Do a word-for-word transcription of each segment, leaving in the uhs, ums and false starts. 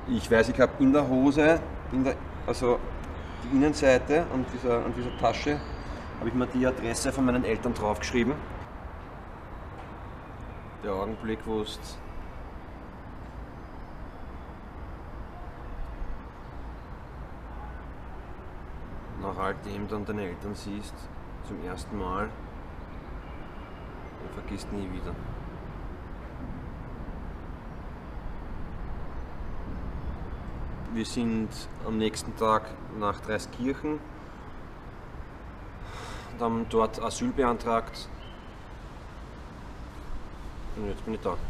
Ich weiß, ich habe in der Hose, in der, also die Innenseite an dieser, an dieser Tasche, habe ich mir die Adresse von meinen Eltern draufgeschrieben. Der Augenblick, wo es nach all dem dann deine Eltern siehst, zum ersten Mal, und vergisst nie wieder. Wir sind am nächsten Tag nach Dreiskirchen und haben dort Asyl beantragt. Und jetzt bin ich da.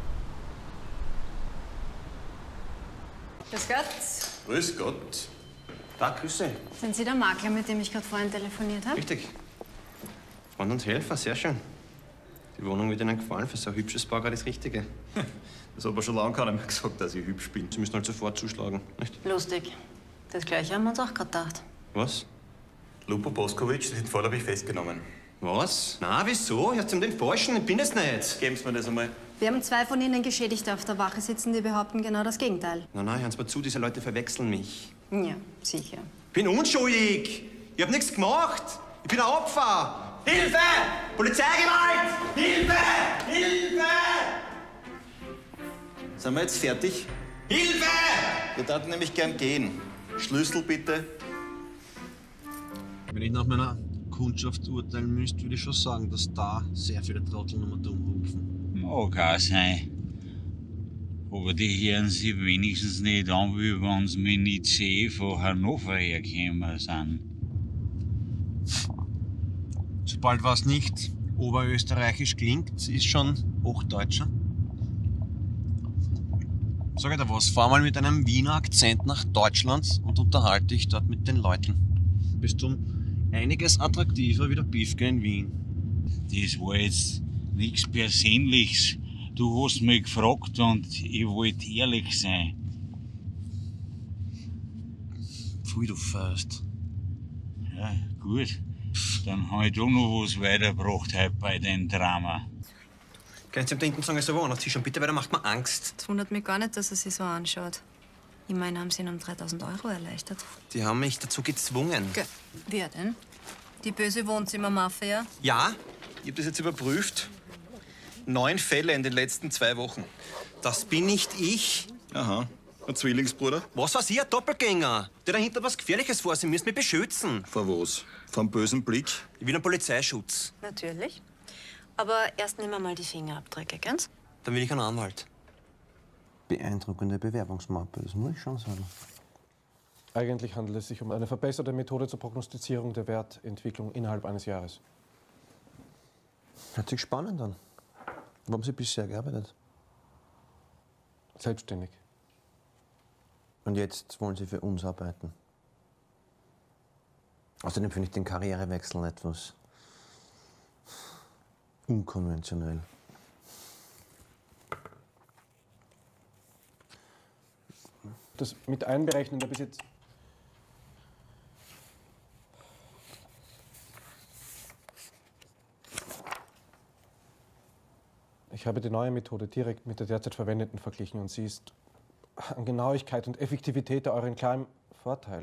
Grüß Gott. Grüß Gott. Da, Grüße. Sind Sie der Makler, mit dem ich gerade vorhin telefoniert habe? Richtig. Freund und Helfer, sehr schön. Die Wohnung wird Ihnen gefallen. Für so ein hübsches Paar gerade das Richtige. Das hat aber schon lange keiner mehr gesagt, dass ich hübsch bin. Sie müssen halt sofort zuschlagen, nicht? Lustig. Das Gleiche haben wir uns auch gerade gedacht. Was? Lupo Boskovic sind vorläufig festgenommen. Was? Na, wieso? Ihr habt ihm den Falschen, ich bin es nicht. Geben Sie mir das einmal. Wir haben zwei von Ihnen Geschädigte auf der Wache sitzen, die behaupten genau das Gegenteil. Nein, nein, hören Sie mal zu, diese Leute verwechseln mich. Ja, sicher. Ich bin unschuldig. Ich hab nichts gemacht. Ich bin ein Opfer. Hilfe! Polizeigewalt! Hilfe! Hilfe! Sind wir jetzt fertig? Hilfe! Wir würden nämlich gern gehen. Schlüssel bitte. Wenn ich nach meiner Kundschaft urteilen müsste, würde ich schon sagen, dass da sehr viele Trottel nochmal dumm rufen. Mag auch sein. Aber die hören sich wenigstens nicht an, wie wenn sie mit I C von Hannover hergekommen sind. Sobald was nicht oberösterreichisch klingt, ist schon Hochdeutscher. Sag ich dir was, fahr mal mit einem Wiener Akzent nach Deutschland und unterhalte dich dort mit den Leuten. Bist du einiges attraktiver wie der Bifke in Wien. Das war jetzt nichts Persönliches. Du hast mich gefragt und ich wollte ehrlich sein. Pfui, du First. Ja, gut. Dann habe ich doch noch was weitergebracht heute bei dem Drama. Kannst du ihm hinten sagen, er soll woanders hinschauen, bitte, weil er macht mir Angst. Es wundert mich gar nicht, dass er sich so anschaut. Immerhin haben Sie ihn um dreitausend Euro erleichtert. Die haben mich dazu gezwungen. Ge Wer denn? Die böse Wohnzimmermafia? Ja? Ich habe das jetzt überprüft. Neun Fälle in den letzten zwei Wochen. Das bin nicht ich. Aha. Ein Zwillingsbruder? Was weiß ich, ein Doppelgänger? Der dahinter was Gefährliches vor. Sie müssen mich beschützen. Vor was? Vom bösen Blick? Ich will einen Polizeischutz. Natürlich. Aber erst nehmen wir mal die Fingerabdrücke, ganz? Dann will ich einen Anwalt. Beeindruckende Bewerbungsmappe, das muss ich schon sagen. Eigentlich handelt es sich um eine verbesserte Methode zur Prognostizierung der Wertentwicklung innerhalb eines Jahres. Hört sich spannend an. Wo haben Sie bisher gearbeitet? Selbstständig. Und jetzt wollen Sie für uns arbeiten. Außerdem finde ich den Karrierewechsel etwas unkonventionell. Das mit einberechnen der bis jetzt. Ich habe die neue Methode direkt mit der derzeit verwendeten verglichen und sie ist an Genauigkeit und Effektivität der euren klaren Vorteil.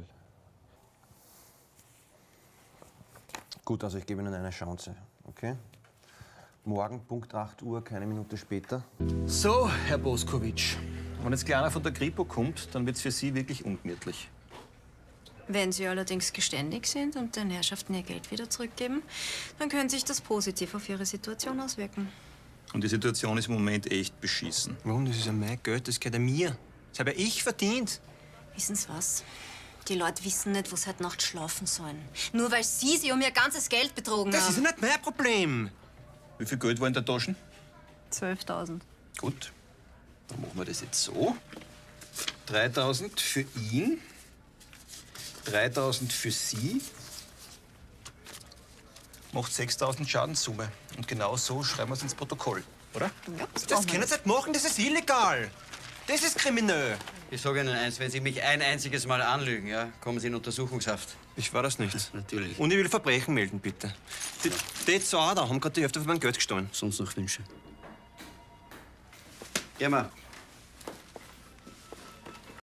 Gut, also ich gebe Ihnen eine Chance, okay? Morgen, Punkt acht Uhr, keine Minute später. So, Herr Boskovic. Wenn jetzt gleich einer von der Kripo kommt, dann wird's für Sie wirklich ungemütlich. Wenn Sie allerdings geständig sind und den Herrschaften ihr Geld wieder zurückgeben, dann könnte sich das positiv auf Ihre Situation auswirken. Und die Situation ist im Moment echt beschissen. Warum? Das ist ja mein Geld, das gehört ja mir. Das habe ja ich verdient. Wissen Sie was? Die Leute wissen nicht, wo sie heute Nacht schlafen sollen. Nur weil Sie sie um ihr ganzes Geld betrogen Das haben. ist ja nicht mein Problem. Wie viel Geld war in der Tasche? zwölftausend. Gut, dann machen wir das jetzt so. dreitausend für ihn, dreitausend für Sie. Macht sechstausend Schadenssumme. Und genau so schreiben wir es ins Protokoll, oder? Ja, Das können Sie nicht machen, das ist illegal. Das ist kriminell. Ich sage Ihnen eins, wenn Sie mich ein einziges Mal anlügen, ja, kommen Sie in Untersuchungshaft. Ich war das nicht. Natürlich. Und ich will Verbrechen melden, bitte. Die, die zwei da haben gerade die Hälfte von meinem Geld gestohlen. Sonst noch Wünsche? Geh mal.